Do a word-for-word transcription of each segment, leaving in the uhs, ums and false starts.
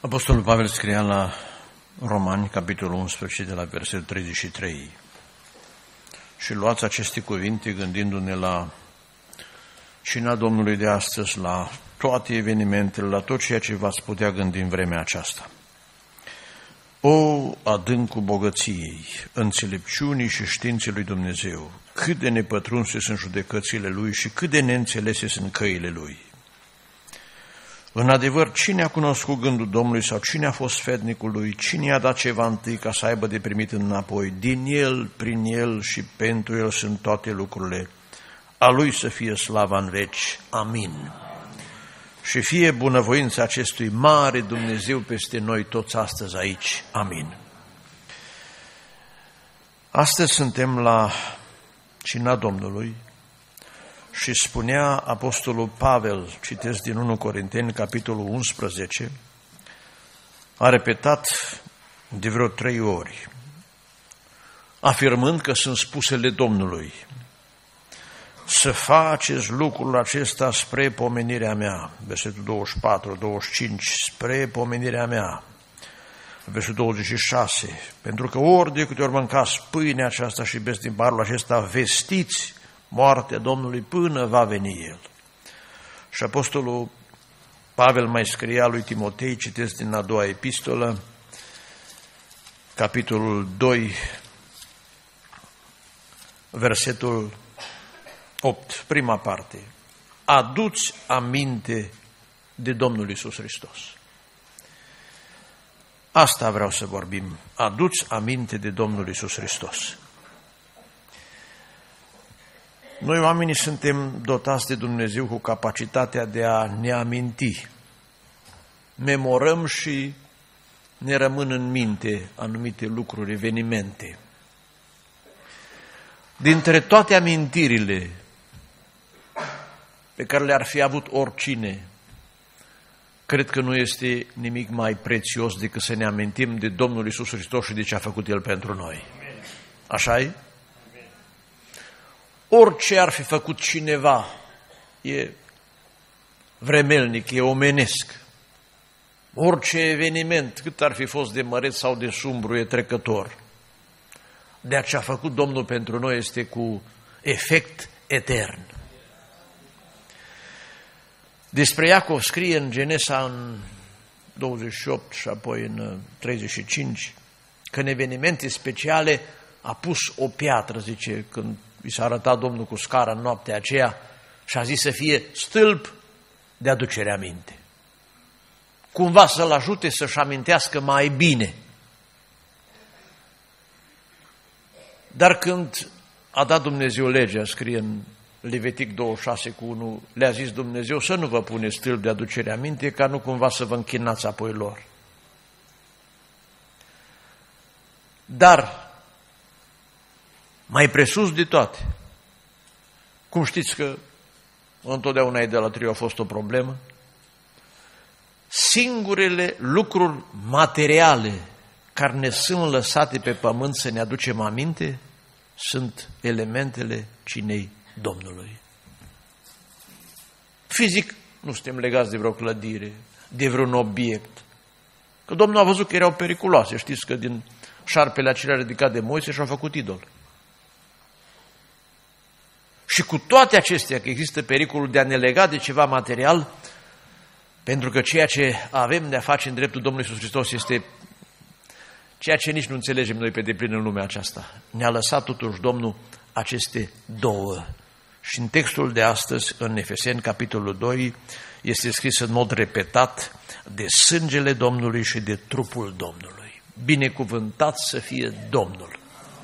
Apostolul Pavel scria la Romani, capitolul unsprezece, de la versetul treizeci și trei. Și luați aceste cuvinte gândindu-ne la cina Domnului de astăzi, la toate evenimentele, la tot ceea ce v-ați putea gândi în vremea aceasta. O, adâncul bogăției, înțelepciunii și științei lui Dumnezeu, cât de nepătrunse sunt judecățile Lui și cât de neînțelese sunt căile Lui. În adevăr, cine a cunoscut gândul Domnului sau cine a fost sfetnicul Lui, cine i-a dat ceva întâi ca să aibă de primit înapoi? Din El, prin El și pentru El sunt toate lucrurile. A Lui să fie slava în veci. Amin. Și fie bunăvoința acestui mare Dumnezeu peste noi toți astăzi aici. Amin. Astăzi suntem la cina Domnului și spunea Apostolul Pavel, citesc din întâi Corinteni, capitolul unsprezece, a repetat de vreo trei ori, afirmând că sunt spusele Domnului: să faceți lucrul acesta spre pomenirea mea. Versetul douăzeci și patru, douăzeci și cinci, spre pomenirea mea. Versetul douăzeci și șase, pentru că ori de câte ori mâncați pâinea aceasta și beți din paharul acesta, vestiți moartea Domnului până va veni El. Și Apostolul Pavel mai scria lui Timotei, citesc din a doua epistolă, capitolul doi, versetul opt, prima parte. Aduți aminte de Domnul Iisus Hristos. Asta vreau să vorbim. Aduți aminte de Domnul Iisus Hristos. Noi oamenii suntem dotați de Dumnezeu cu capacitatea de a ne aminti. Memorăm și ne rămân în minte anumite lucruri, evenimente. Dintre toate amintirile pe care le-ar fi avut oricine, cred că nu este nimic mai prețios decât să ne amintim de Domnul Iisus Hristos și de ce a făcut El pentru noi. Așa-i? Orice ar fi făcut cineva e vremelnic, e omenesc. Orice eveniment, cât ar fi fost de măreț sau de sumbru, e trecător. De ce a făcut Domnul pentru noi este cu efect etern. Despre Iacov scrie în Genesa în douăzeci și opt și apoi în treizeci și cinci că în evenimente speciale a pus o piatră, zice, când i s-a arătat Domnul cu scara în noaptea aceea și a zis să fie stâlp de aducere aminte. Cumva să-l ajute să-și amintească mai bine. Dar când a dat Dumnezeu legea, scrie în Levitic douăzeci și șase cu unu, le-a zis Dumnezeu să nu vă puneți stâlp de aducere aminte, ca nu cumva să vă închinați apoi lor. Dar mai presus de toate, cum știți că întotdeauna idolatria a fost o problemă, singurele lucruri materiale care ne sunt lăsate pe pământ să ne aducem aminte sunt elementele cinei Domnului. Fizic nu suntem legați de vreo clădire, de vreun obiect, că Domnul a văzut că erau periculoase. Știți că din șarpele acela ridicat de Moise și-au făcut idol. Și cu toate acestea, că există pericolul de a ne lega de ceva material, pentru că ceea ce avem de a face în dreptul Domnului Iisus Hristos este ceea ce nici nu înțelegem noi pe deplin în lumea aceasta. Ne-a lăsat totuși Domnul aceste două. Și în textul de astăzi, în Efeseni, capitolul doi, este scris în mod repetat de sângele Domnului și de trupul Domnului. Binecuvântat să fie Domnul!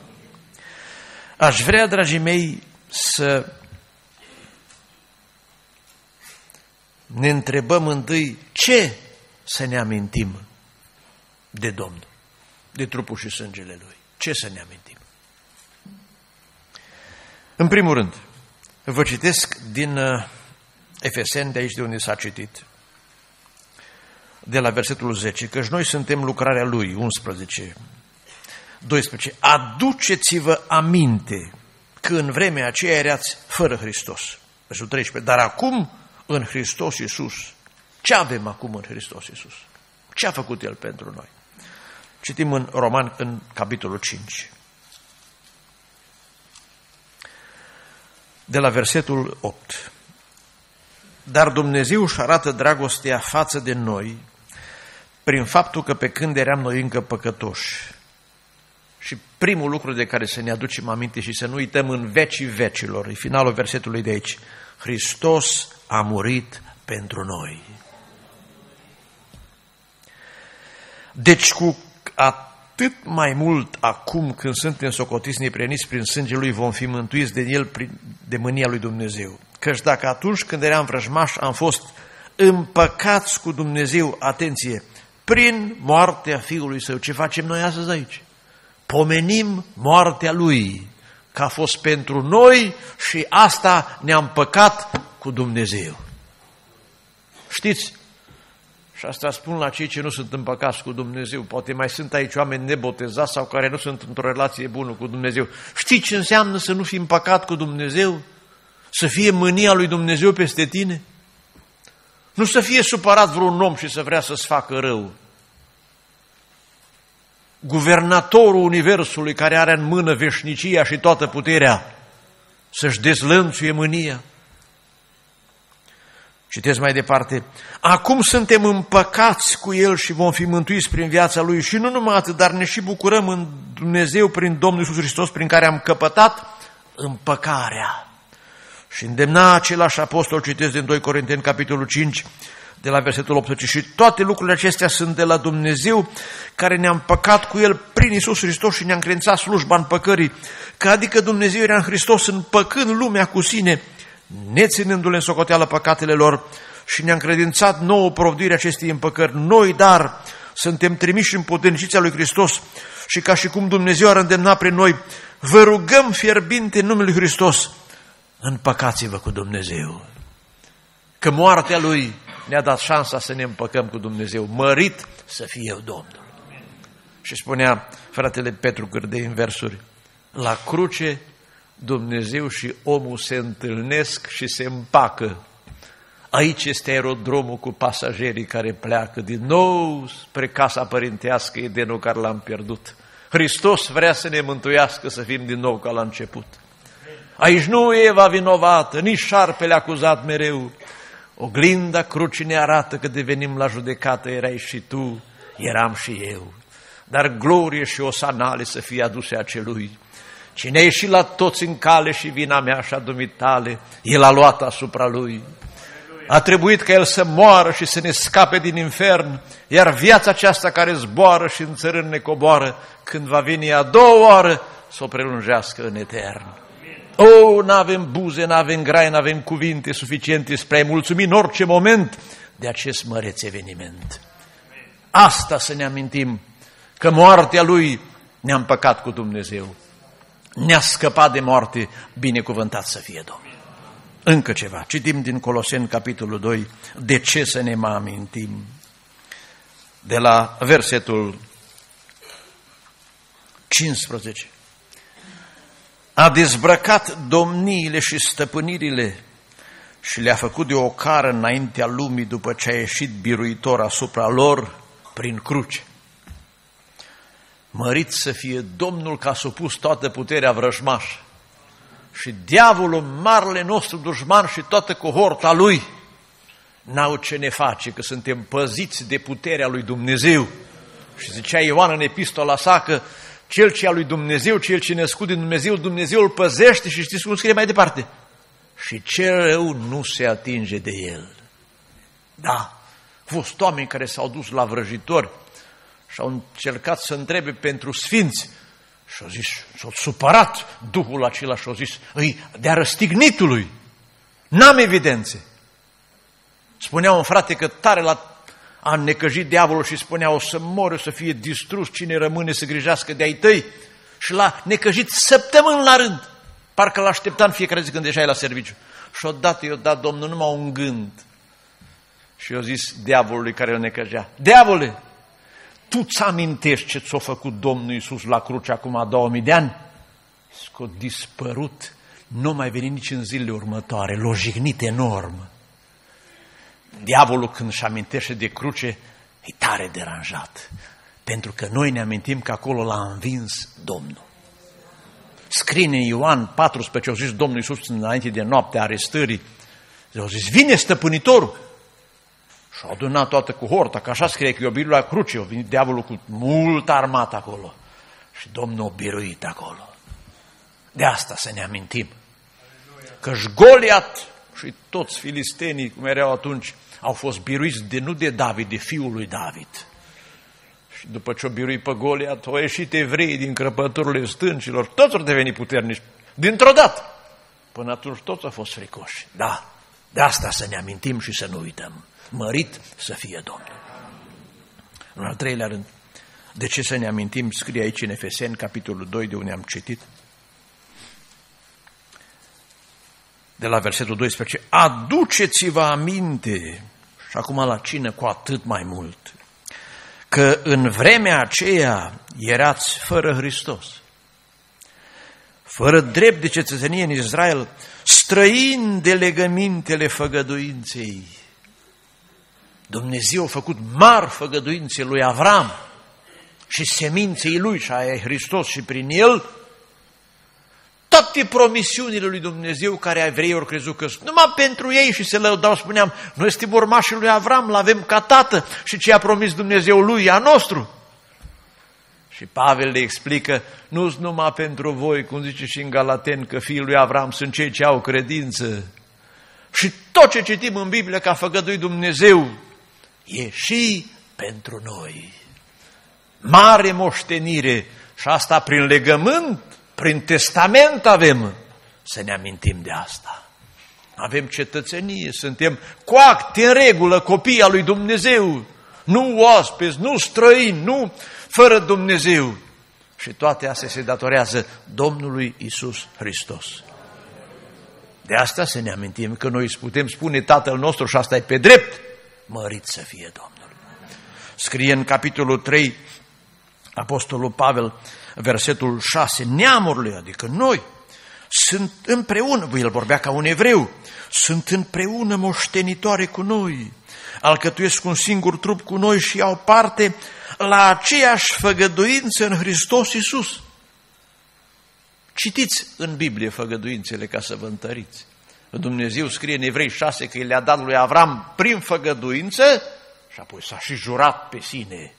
Aș vrea, dragii mei, să ne întrebăm întâi ce să ne amintim de Domnul, de trupul și sângele Lui. Ce să ne amintim? În primul rând, vă citesc din Efeseni, de aici de unde s-a citit, de la versetul zece, căci noi suntem lucrarea Lui, unsprezece, doisprezece, aduceți-vă aminte că în vremea aceea erați fără Hristos. Versetul treisprezece, dar acum în Hristos Iisus. Ce avem acum în Hristos Iisus? Ce a făcut El pentru noi? Citim în Roman, în capitolul cinci. De la versetul opt. Dar Dumnezeu își arată dragostea față de noi prin faptul că pe când eram noi încă păcătoși. Și primul lucru de care să ne aducem aminte și să nu uităm în vecii vecilor, e finalul versetului de aici. Hristos a murit pentru noi. Deci cu atât mai mult acum când suntem socotiți neprihăniți prin sângele Lui vom fi mântuiți de El prin, de mânia Lui Dumnezeu. Căci dacă atunci când eram vrăjmași am fost împăcați cu Dumnezeu, atenție, prin moartea Fiului Său, ce facem noi astăzi aici? Pomenim moartea Lui, că a fost pentru noi și asta ne-a împăcat cu Dumnezeu. Știți? Și asta spun la cei ce nu sunt împăcați cu Dumnezeu. Poate mai sunt aici oameni nebotezați sau care nu sunt într-o relație bună cu Dumnezeu. Știi ce înseamnă să nu fii împăcat cu Dumnezeu? Să fie mânia lui Dumnezeu peste tine? Nu să fie supărat vreun om și să vrea să-ți facă rău. Guvernatorul Universului, care are în mână veșnicia și toată puterea, să-și dezlănțuie mânia. Citesc mai departe. Acum suntem împăcați cu El și vom fi mântuiți prin viața Lui și nu numai atât, dar ne și bucurăm în Dumnezeu prin Domnul Iisus Hristos, prin care am căpătat împăcarea. Și îndemna același apostol, citesc din doi Corinteni, capitolul cinci, de la versetul optsprezece, și toate lucrurile acestea sunt de la Dumnezeu, care ne-a împăcat cu El prin Iisus Hristos și ne-a încredințat slujba împăcării, că adică Dumnezeu era în Hristos împăcând lumea cu sine, neținându-le în socoteală păcatele lor, și ne-a încredințat nouă provduirea acestei împăcări. Noi, dar, suntem trimiși în puternicia lui Hristos și ca și cum Dumnezeu ar îndemna prin noi, vă rugăm fierbinte în numele lui Hristos, împăcați-vă cu Dumnezeu. Că moartea Lui ne-a dat șansa să ne împăcăm cu Dumnezeu. Mărit să fie Domnul. Și spunea fratele Petru Cârdei în versuri, la cruce Dumnezeu și omul se întâlnesc și se împacă. Aici este aerodromul cu pasagerii care pleacă din nou spre casa părintească, Edenul care l-am pierdut. Hristos vrea să ne mântuiască, să fim din nou ca la început. Aici nu Eva vinovată, nici șarpele acuzat mereu. Oglinda crucii ne arată că devenim la judecată, erai și tu, eram și eu. Dar glorie și osanale să fie aduse acelui. Cine a ieșit la toți în cale și vina mea și a dumitale, El a luat asupra Lui. A trebuit ca El să moară și să ne scape din infern, iar viața aceasta care zboară și în țărân ne coboară, când va veni a doua oară, să o prelungească în etern. Oh, n-avem buze, n-avem grai, n-avem cuvinte suficiente spre a-i mulțumi în orice moment de acest măreț eveniment. Asta să ne amintim, că moartea Lui ne-a împăcat cu Dumnezeu. Ne-a scăpat de moarte, binecuvântat să fie Domnul. Încă ceva, citim din Coloseni, capitolul doi, de ce să ne mai amintim? De la versetul cincisprezece. A dezbrăcat domniile și stăpânirile și le-a făcut de o cară înaintea lumii după ce a ieșit biruitor asupra lor prin cruce. Mărit să fie Domnul că a supus toată puterea vrăjmașă. Și diavolul, marele nostru dușman și toată cohorta lui n-au ce ne face, că suntem păziți de puterea lui Dumnezeu. Și zicea Ioan în epistola sa că cel ce a lui Dumnezeu, cel ce născut din Dumnezeu, Dumnezeu îl păzește și știți cum scrie mai departe? Și cel rău nu se atinge de el. Da, au fost oameni care s-au dus la vrăjitori și au încercat să întrebe pentru sfinți și au zis, s-au supărat Duhul acela și au zis, îi de-a răstignitului, n-am evidențe. Spunea un frate că tare l-a a necăjit diavolul și spunea, o să mor, o să fie distrus, cine rămâne să grijească de-ai tăi? Și l-a necăjit săptămâni la rând, parcă l-aștepta în fiecare zi când ieșai la serviciu. Și odată i-a dat Domnul numai un gând. Și i-a zis diavolului care îl necăjea, diavole, tu ți amintești ce ți-a făcut Domnul Iisus la cruce acum două mii de ani? Că a dispărut, nu mai veni nici în zilele următoare, l-a jignit enorm. Diavolul când își amintește de cruce, E tare deranjat, pentru că noi ne amintim că acolo l-a învins Domnul. Scrie în Ioan paisprezece, au zis Domnul Iisus înainte de noaptea arestării, au zis, vine stăpânitorul. Și au adunat toată cohorta, că așa scrie că i-a biruit la cruce, a venit diavolul cu multă armată acolo. Și Domnul a biruit acolo. De asta să ne amintim. Că-și Goliat și toți filistenii, cum erau atunci, au fost biruiți de, nu de David, de fiul lui David. Și după ce o birui pe Goliat, au ieșit evrei din crăpăturile stâncilor, toți au devenit puternici, dintr-o dată. Până atunci toți au fost fricoși. Da, de asta să ne amintim și să nu uităm. Mărit să fie Domnul. În al treilea rând, de ce să ne amintim, scrie aici în Efeseni, capitolul doi, de unde am citit, de la versetul doisprezece, aduceți-vă aminte, și acum la cină cu atât mai mult, că în vremea aceea erați fără Hristos, fără drept de cetățenie în Israel, străini de legămintele făgăduinței. Dumnezeu a făcut mari făgăduințe lui Avram și seminței lui, și aia e Hristos, și prin el toate promisiunile lui Dumnezeu care evreii au crezut că sunt numai pentru ei și se lăudau, spuneam, noi suntem urmașii lui Avram, l-avem ca tată și ce a promis Dumnezeu lui e a nostru. Și Pavel le explică, nu sunt numai pentru voi, cum zice și în Galaten, că fiii lui Avram sunt cei ce au credință. Și tot ce citim în Biblie că a făgăduit Dumnezeu e și pentru noi. Mare moștenire și asta prin legământ, prin testament avem, să ne amintim de asta. Avem cetățenie, suntem cu acte în regulă, copii al lui Dumnezeu, nu oaspeți, nu străini, nu fără Dumnezeu. Și toate astea se datorează Domnului Iisus Hristos. De asta să ne amintim că noi putem spune Tatăl nostru, și asta e pe drept, mărit să fie Domnul. Scrie în capitolul trei, Apostolul Pavel, versetul șase, neamurile, adică noi, sunt împreună, el vorbea ca un evreu, sunt împreună moștenitoare cu noi, alcătuiesc un singur trup cu noi și au parte la aceeași făgăduință în Hristos Iisus. Citiți în Biblie făgăduințele ca să vă întăriți. Dumnezeu scrie în Evrei șase că le-a dat lui Avram prin făgăduință și apoi s-a și jurat pe sine.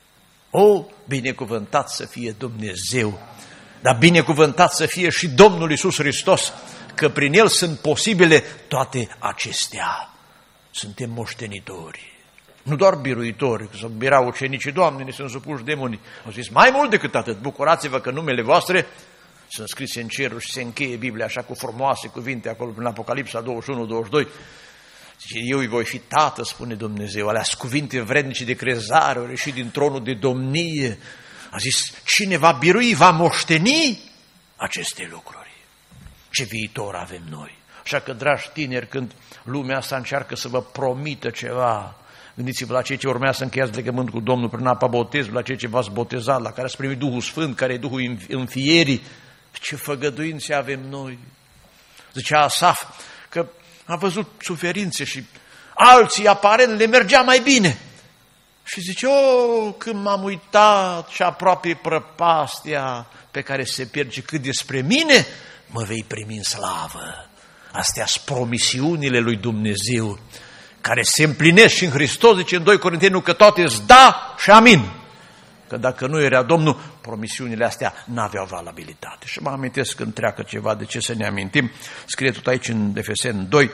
O, binecuvântat să fie Dumnezeu, dar binecuvântat să fie și Domnul Iisus Hristos, că prin El sunt posibile toate acestea. Suntem moștenitori, nu doar biruitori, că să birau ucenicii, Doamne, ne sunt supuși demonii. Au zis, mai mult decât atât, bucurați-vă că numele voastre sunt scrise în cerul și se încheie Biblia așa cu frumoase cuvinte acolo prin Apocalipsa douăzeci și unu douăzeci și doi. Zice, eu îi voi fi tată, spune Dumnezeu, alea cuvinte vrednice de crezare, au ieșit din tronul de domnie. A zis, cine va birui, va moșteni aceste lucruri. Ce viitor avem noi. Așa că, dragi tineri, când lumea asta încearcă să vă promită ceva, gândiți-vă la cei ce urmează să încheiați legământ cu Domnul prin apa botezului, la cei ce v-ați botezat, la care ați primit Duhul Sfânt, care e Duhul înfierii. Ce făgăduințe avem noi. Zicea Asaf că a văzut suferințe și alții aparent le mergea mai bine. Și zice, o, când m-am uitat și aproape prăpastia pe care se pierde, cât despre mine, mă vei primi în slavă. Astea sunt promisiunile lui Dumnezeu, care se împlinesc și în Hristos, zice în doi Corinteni, că toate îți da și amin. Că dacă nu era Domnul, promisiunile astea n-aveau valabilitate. Și mă amintesc când treacă ceva, de ce să ne amintim. Scrie tot aici în Efeseni doi,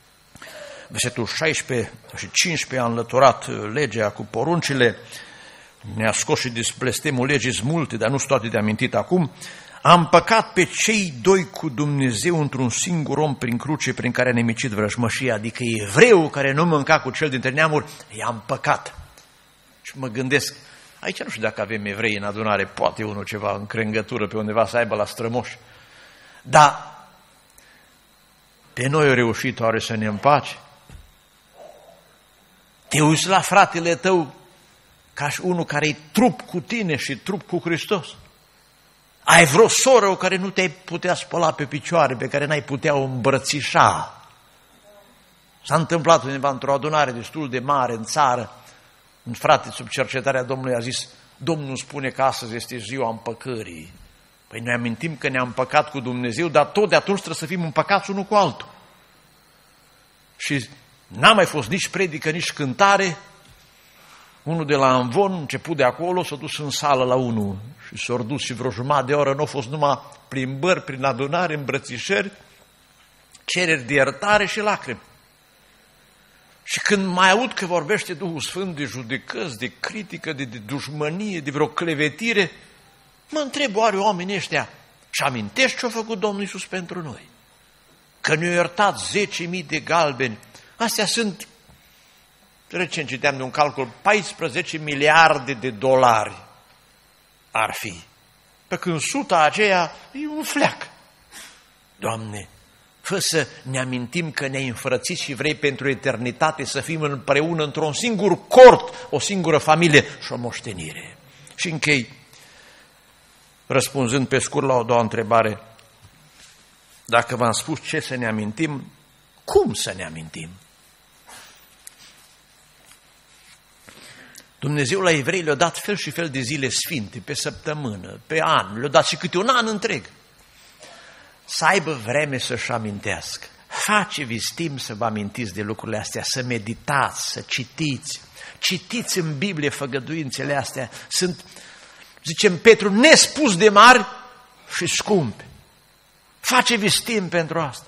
versetul șaisprezece și cincisprezece, a înlăturat legea cu poruncile, ne-a scos și din blestemul legii multe, dar nu sunt toate de amintit acum. A împăcat pe cei doi cu Dumnezeu într-un singur om prin cruce, prin care a nemicit vrăjmășia, adică evreul care nu mânca cu cel dintre neamuri, i-a împăcat. Și mă gândesc, aici nu știu dacă avem evrei în adunare, poate unul ceva în crengătură pe undeva să aibă la strămoși, dar pe noi a reușit oare să ne împace? Te uiți la fratele tău ca și unul care e trup cu tine și trup cu Hristos. Ai vreo soră care nu te-ai putea spăla pe picioare, pe care n-ai putea o îmbrățișa. S-a întâmplat undeva într-o adunare destul de mare în țară, Un frate sub cercetarea Domnului a zis, Domnul spune că astăzi este ziua împăcării. Păi noi amintim că ne-am împăcat cu Dumnezeu, dar tot de atunci trebuie să fim împăcați unul cu altul. Și n-a mai fost nici predică, nici cântare. Unul de la Amvon, început de acolo, s-a dus în sală la unul și s-a dus și vreo jumătate de oră, nu a fost numai plimbări, prin adunare, îmbrățișări, cereri de iertare și lacrimi. Și când mai aud că vorbește Duhul Sfânt de judecăți, de critică, de, de dușmănie, de vreo clevetire, mă întreb, oare oamenii ăștia și amintești ce-a făcut Domnul Iisus pentru noi? Că ne-a iertat zece mii de galbeni. Astea sunt, recent citeam de un calcul, paisprezece miliarde de dolari ar fi. Pe când suta aceea e un fleac. Doamne, fă să ne amintim că ne-ai înfrățit și vrei pentru eternitate să fim împreună într-un singur cort, o singură familie și o moștenire. Și închei, răspunzând pe scurt la o doua întrebare, dacă v-am spus ce să ne amintim, cum să ne amintim? Dumnezeu la evrei le-a dat fel și fel de zile sfinte, pe săptămână, pe an, le-a dat și câte un an întreg. Să aibă vreme să-și amintească. Face-vi timp să vă amintiți de lucrurile astea, să meditați, să citiți. Citiți în Biblie făgăduințele astea. Sunt, zicem Petru, nespus de mari și scumpe. Face-vi timp pentru asta.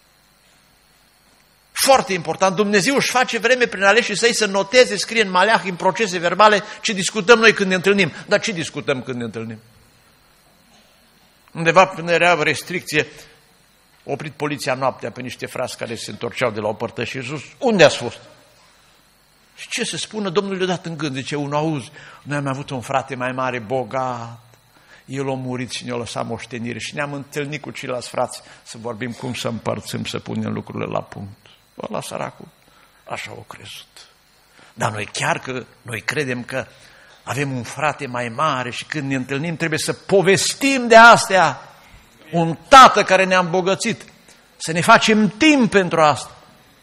Foarte important, Dumnezeu își face vreme prin aleșii săi să noteze, scrie în Maleah, în procese verbale, ce discutăm noi când ne întâlnim. Dar ce discutăm când ne întâlnim? Undeva când era restricție, oprit poliția noaptea pe niște frați care se întorceau de la o părtășie sus. Unde ați fost? Și ce să spună? Domnul le-a dat în gând, zice, unul auzi, noi am avut un frate mai mare, bogat, el a murit și ne-a lăsat moștenire și ne-am întâlnit cu ceilalți frați să vorbim cum să împărțim, să punem lucrurile la punct. Ăla săracul, așa o crezut. Dar noi chiar că noi credem că avem un frate mai mare și când ne întâlnim trebuie să povestim de astea. Un tată care ne-a îmbogățit. Să ne facem timp pentru asta.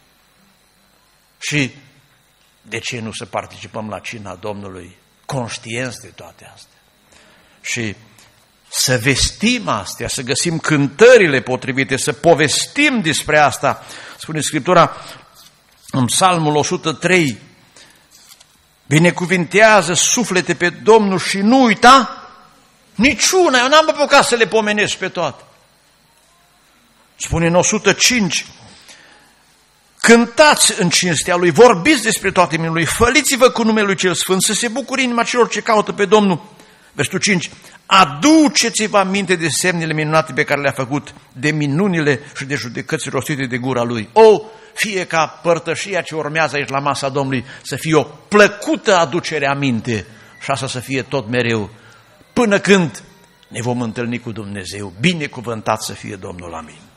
Și de ce nu să participăm la cina Domnului conștienți de toate astea? Și să vestim astea, să găsim cântările potrivite, să povestim despre asta. Spune Scriptura în Psalmul o sută trei, binecuvintează suflete pe Domnul și nu uita niciuna. Eu n-am apucat să le pomenesc pe toate. Spune în o sută cinci, cântați în cinstea Lui, vorbiți despre toate minunile Lui, făliți-vă cu numele Lui Cel Sfânt, să se bucure inima celor ce caută pe Domnul. Versetul cinci, aduceți-vă aminte de semnele minunate pe care le-a făcut, de minunile și de judecăți rostite de gura Lui. O, fie ca părtășia ce urmează aici la masa Domnului să fie o plăcută aducere aminte și asta să fie tot mereu, până când ne vom întâlni cu Dumnezeu. Binecuvântat să fie Domnul, amin.